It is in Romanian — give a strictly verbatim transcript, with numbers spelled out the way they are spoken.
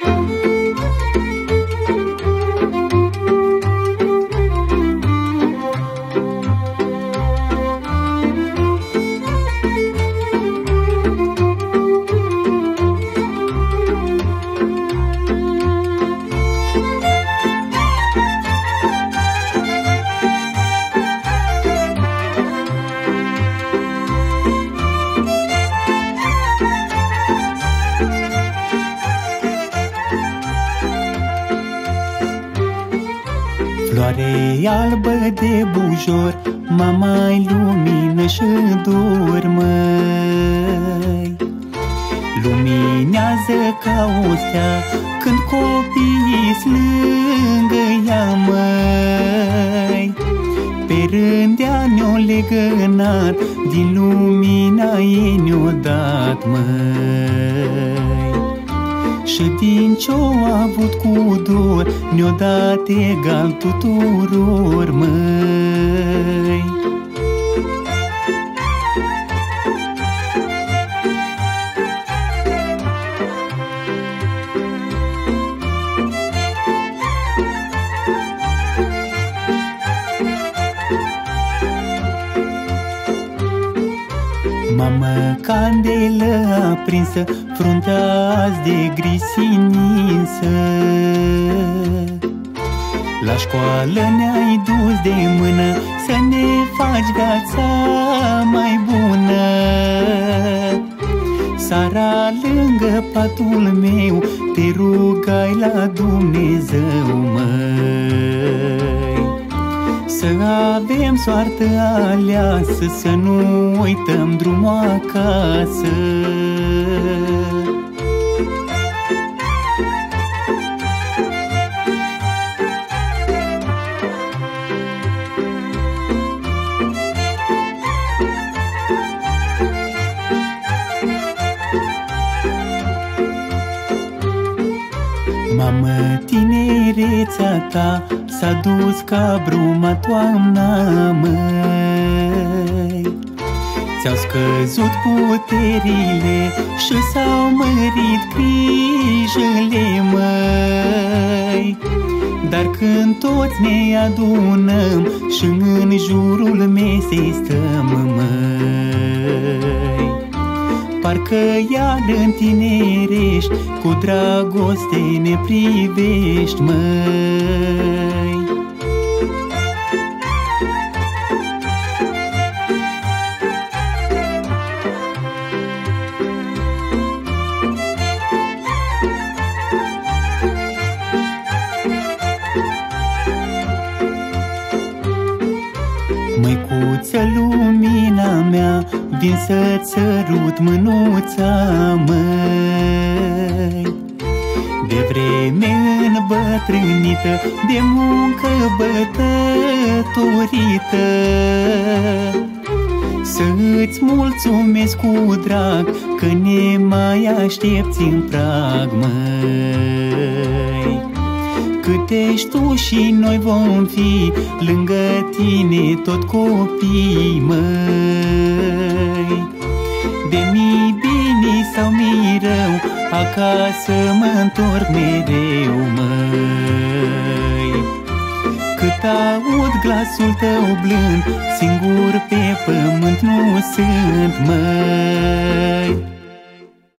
Floare albă de bujor, mama-i lumină și dor, măi. Luminează ca o stea când copiii-s lângă ea, măi. Pe rând ea ne-o legănat, din lumina ei ne-o dat, măi. Și din ce-o avut cu dor, ne-o dat egal tuturor, măi. Mamă, candelă aprinsă, fruntea azi de gri sininsă. La școală ne-ai dus de mână să ne faci viața mai bună. Sara lângă patul meu, te rugai la Dumnezeu, măi. Să avem soartă aleasă, să nu uităm drumul acasă. Mamă, tinerețea ta s-a dus ca bruma toamna, măi. Ți-au scăzut puterile și s-au mărit grijile, măi. Dar când toți ne adunăm și în jurul mesei stăm, măi, parcă iar întinerești, cu dragoste ne privești, măi. Măicuță, lumina mea, vin să-ți sărut mânuța, măi. De vreme îmbătrânită, de muncă bătătorită, să-ți mulțumesc cu drag că ne mai aștepți în prag, măi. Cât ești tu și noi vom fi lângă tine tot copii, măi. De mi bine sau mi rău, acasă mă-ntorc mereu, măi. Cât aud glasul tău blând, singur pe pământ nu sunt, măi.